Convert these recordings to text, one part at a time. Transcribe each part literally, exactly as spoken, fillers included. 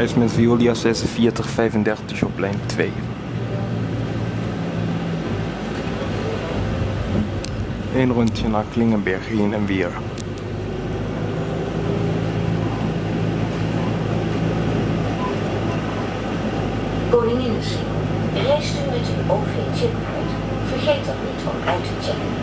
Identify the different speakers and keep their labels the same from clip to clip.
Speaker 1: reis met Veolia zesenveertig vijfendertig op lijn twee. Eén rondje naar Klingenberg heen en weer.
Speaker 2: Koninginneschip. Reist u met uw O V-chipkaart? Vergeet dat niet om uit te checken.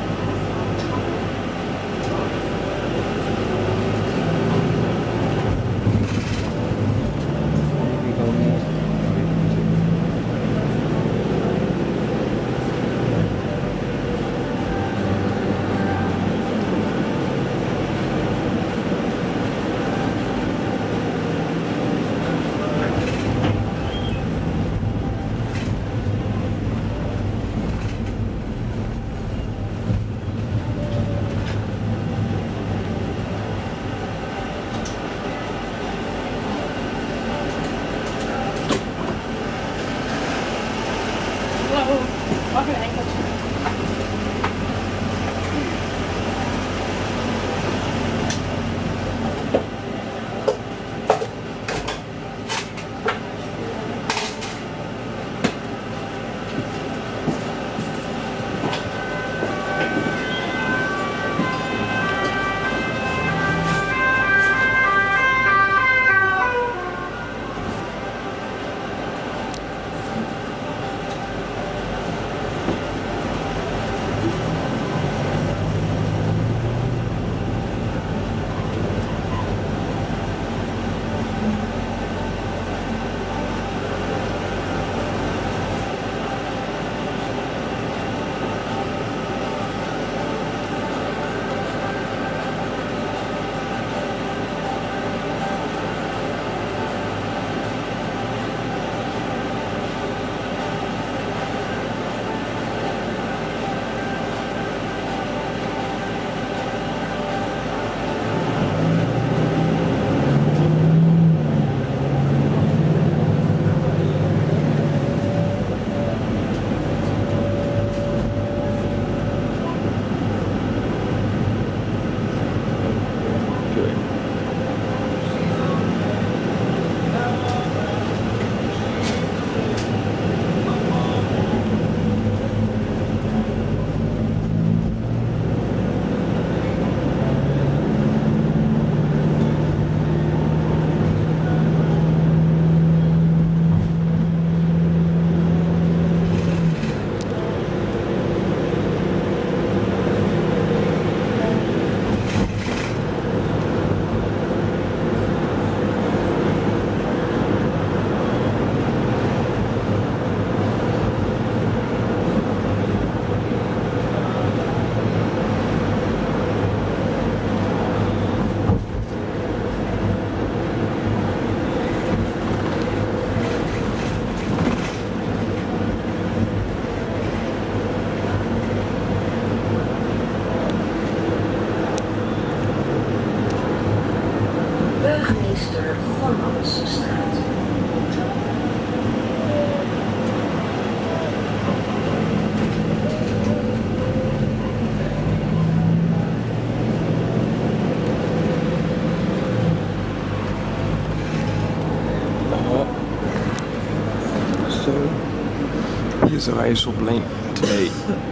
Speaker 1: Hier is de reis op lijn twee.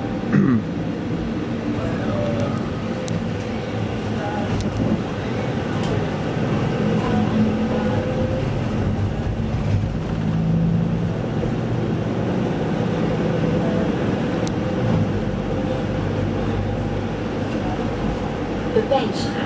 Speaker 2: Pepijnstraat.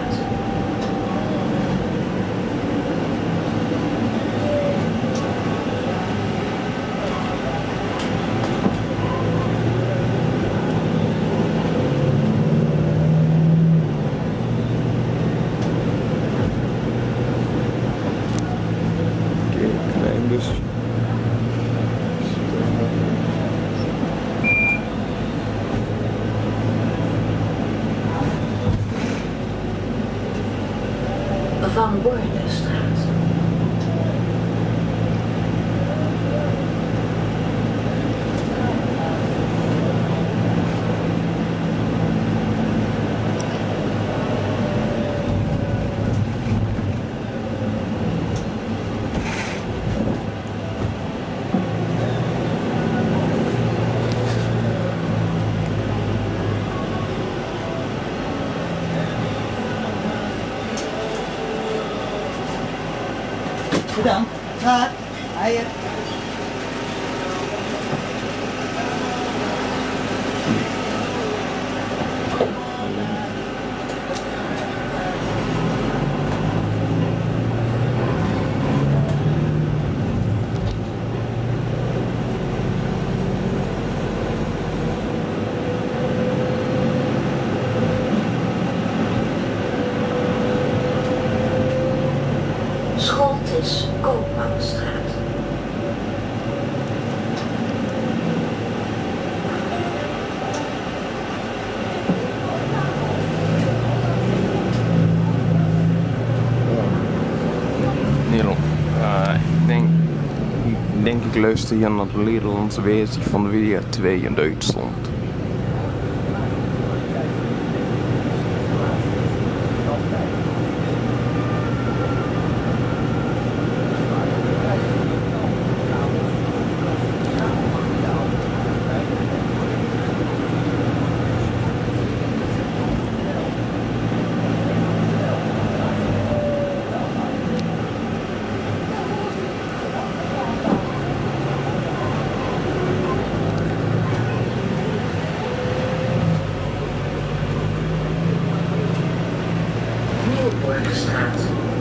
Speaker 2: Van Bordenstraat.
Speaker 3: Bedankt. Graag. Eier.
Speaker 2: Scholtes Koopmanstraat.
Speaker 1: Nederland. Uh, ik denk, ik denk ik luister hier naar de Nederlandse versie van de W R twee in Duitsland.
Speaker 2: Nieuwburgstraat.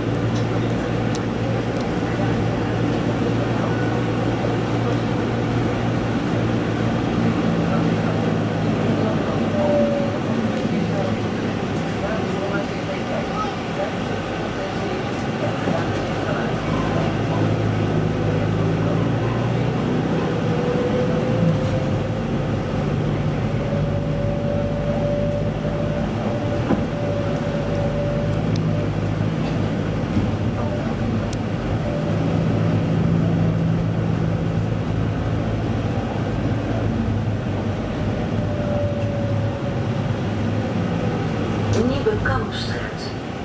Speaker 2: Nieuwe Kampstraat.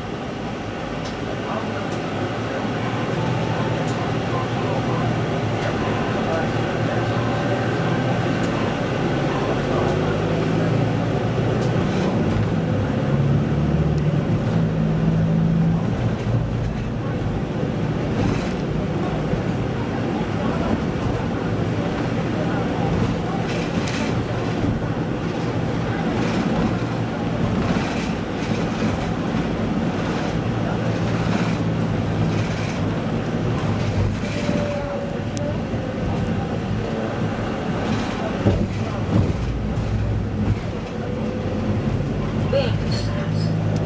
Speaker 2: Berkenstraat.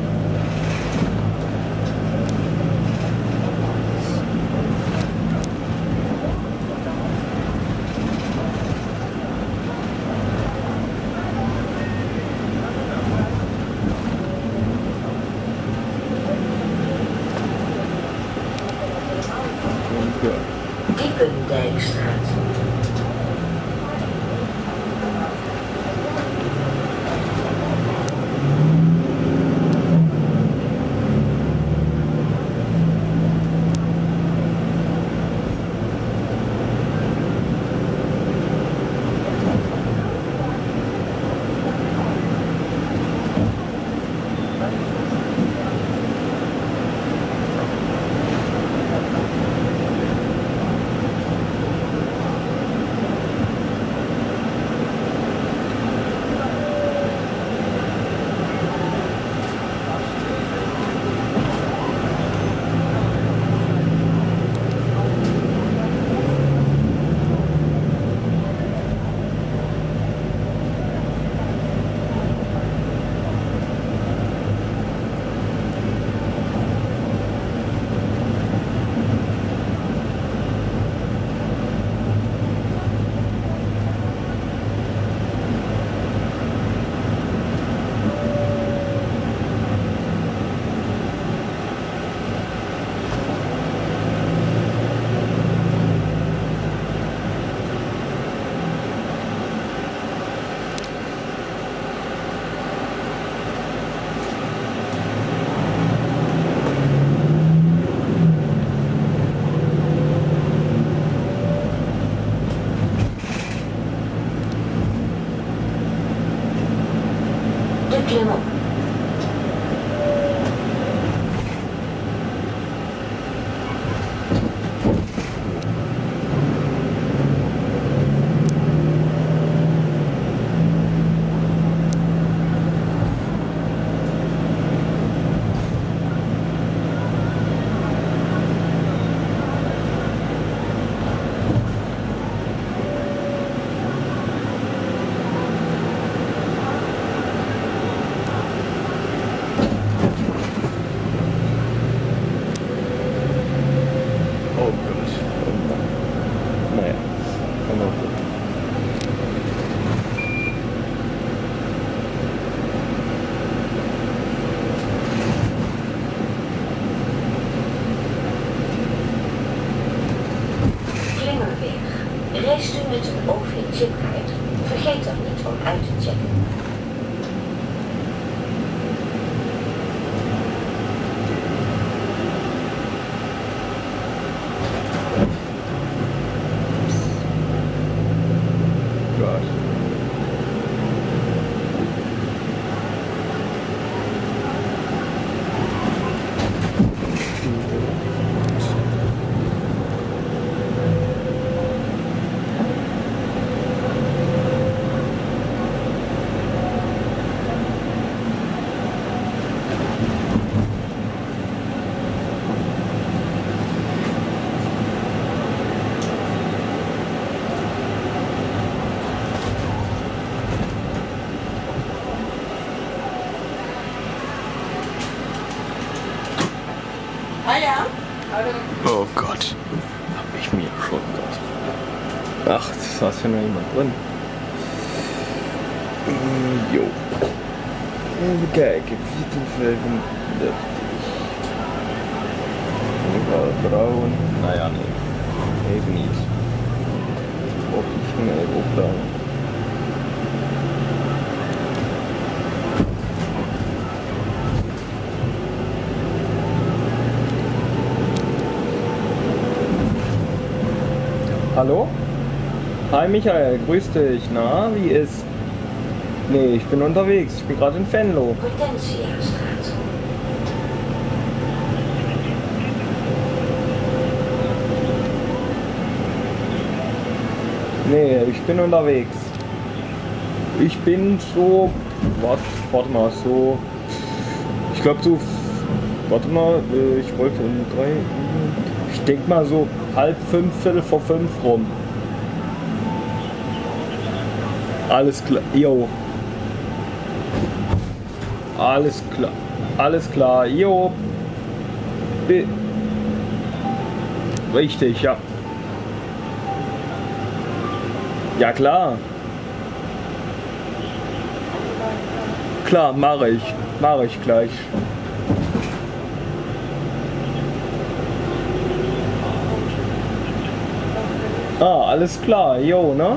Speaker 2: Diependijkstraat. met een O V-chipkaart. Vergeet dat niet om uit te checken.
Speaker 1: God.
Speaker 3: Ah ja?
Speaker 1: Oh Gott. Hab ich mir schon gedacht. Ach, da ist ja noch jemand drin. Mm, Jo. Even kijken. vierhonderdvijfendertig. Mevrouw Brouwen. Nou ja, nee. Even niet. Op, ik ging even opbouwen. Hallo? Hi Michael, grüß dich. Na, wie ist? Nee, ich bin unterwegs. Ich bin gerade in Venlo.
Speaker 2: Hortensiastraat.
Speaker 1: Nee, ich bin unterwegs. Ich bin so... Warte, warte mal, so... Ich glaube so... Warte mal, ich wollte um drei... Ich denke mal so halb fünf, viertel vor fünf rum. Alles klar, jo. Alles klar, alles klar, jo. Be Richtig, ja. Ja klar. Klar, mache ich. Mache ich gleich. Ah, alles klar, jo, ne?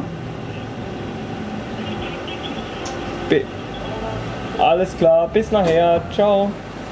Speaker 1: Be alles klar, bis nachher, ciao.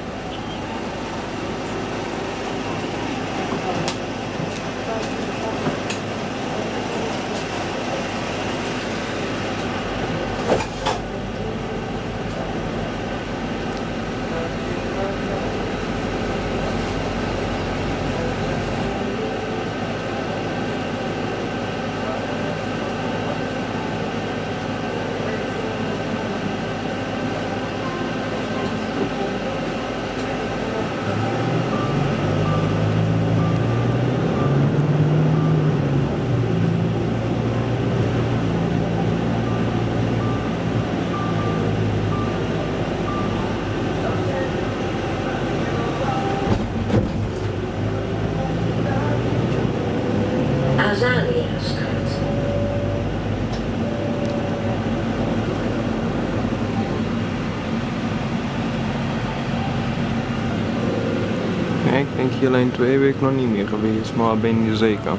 Speaker 2: Azaliastraat.
Speaker 1: Ja, ik denk hier alleen twee weken nog niet meer geweest, maar ben je zeker?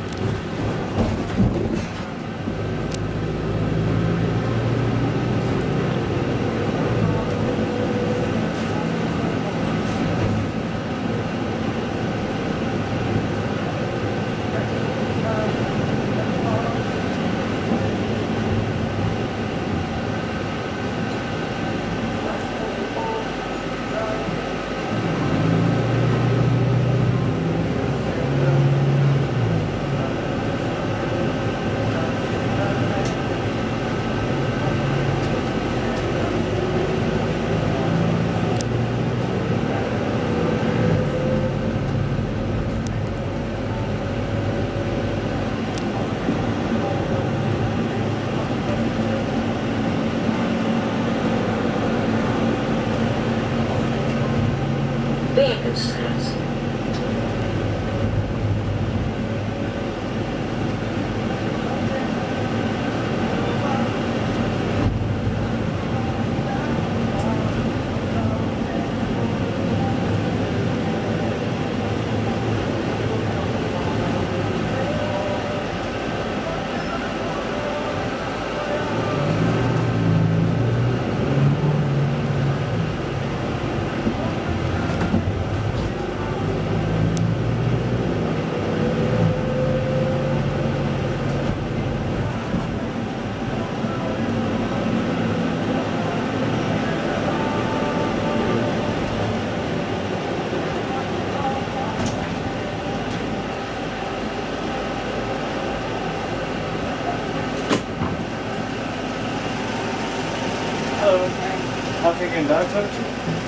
Speaker 2: Berkenstraat.
Speaker 4: in Duits heb je?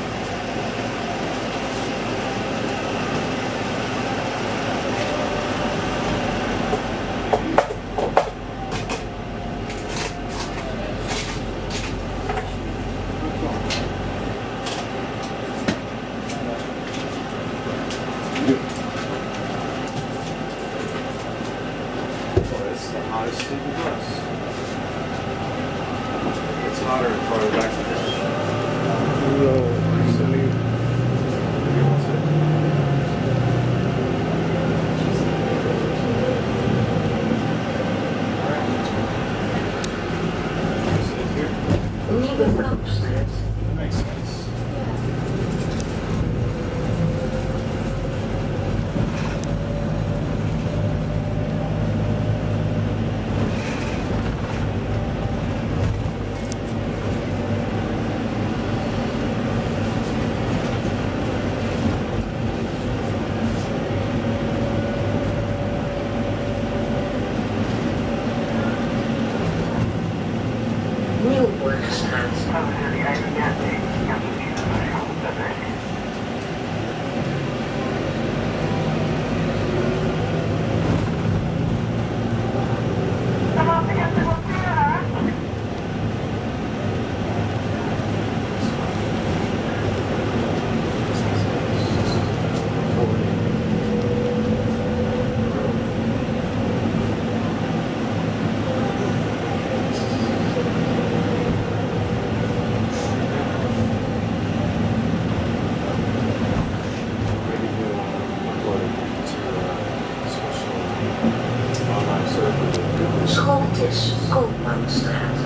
Speaker 2: Scholtes, Koopmanstraat.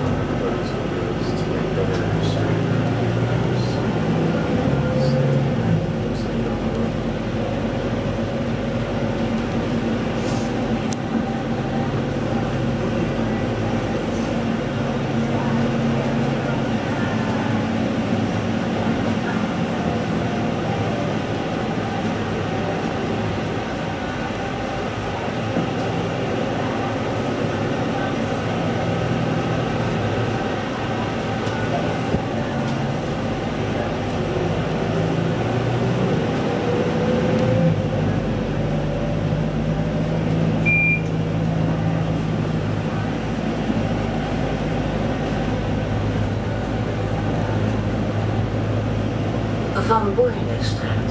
Speaker 2: Van Bornestraat.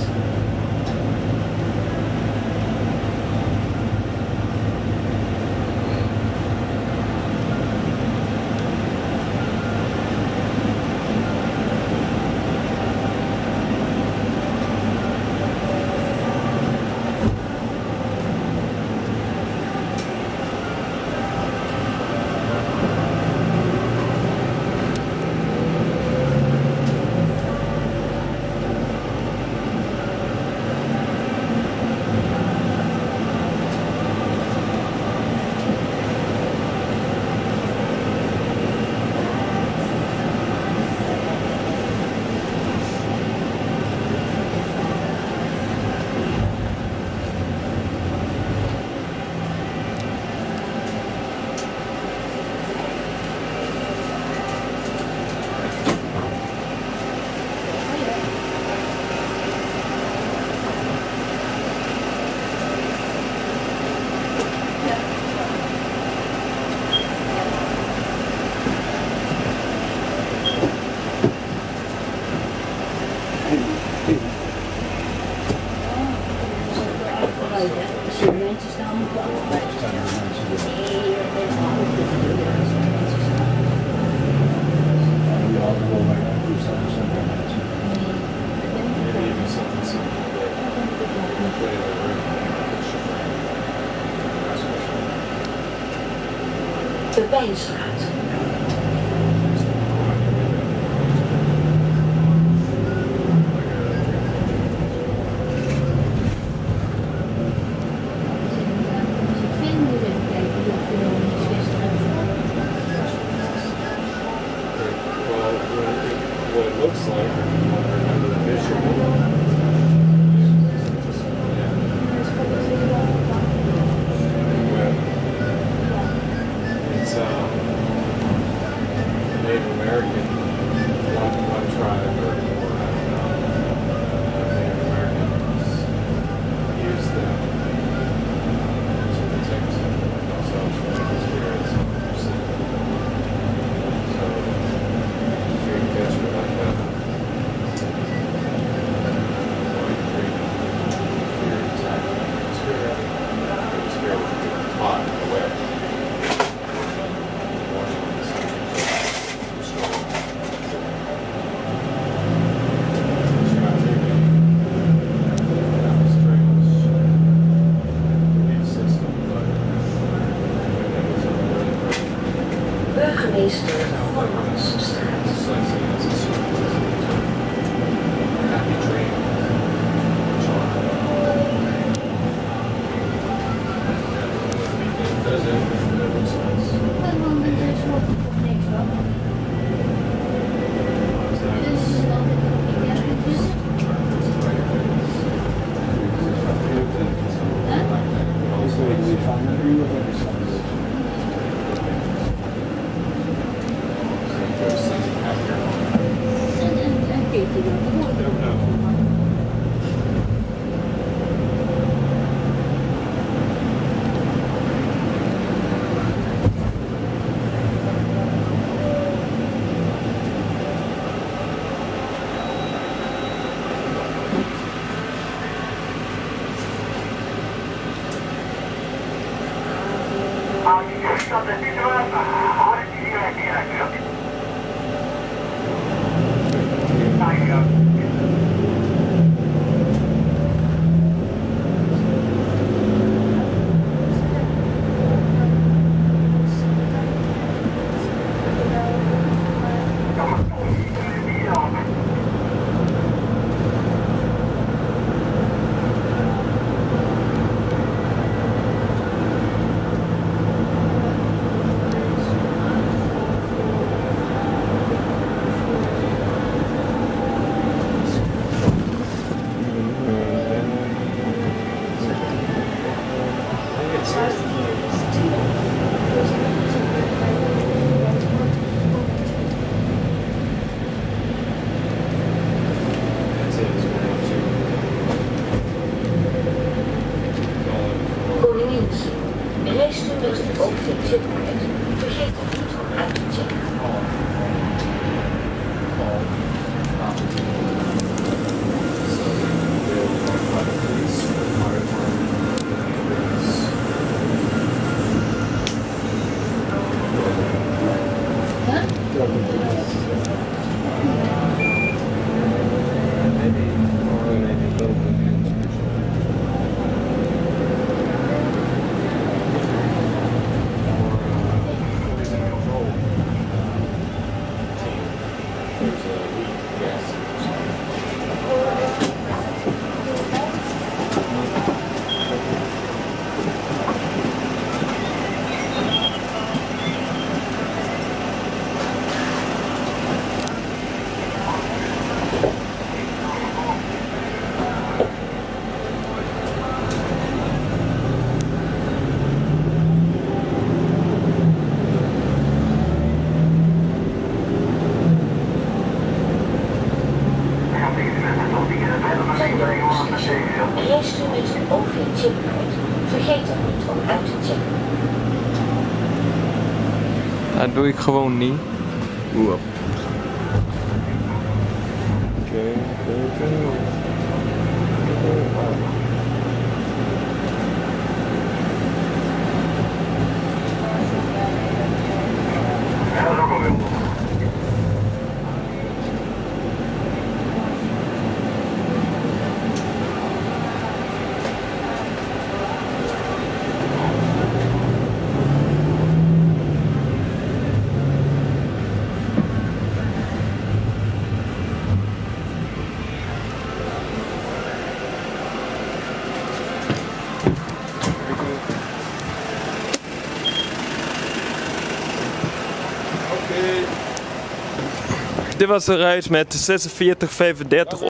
Speaker 2: De Wijnstraat.
Speaker 4: It's uh
Speaker 2: is de Hollandsstraat. Reist u met het O V-chipkaart, vergeet het niet om uit te checken. Reist u met een O V-chipkaart, vergeet dan niet om uit te checken.
Speaker 1: Dat doe ik gewoon niet. Oeh. Oké, oké, oké. Dit was de reis met de zesenveertig vijfendertig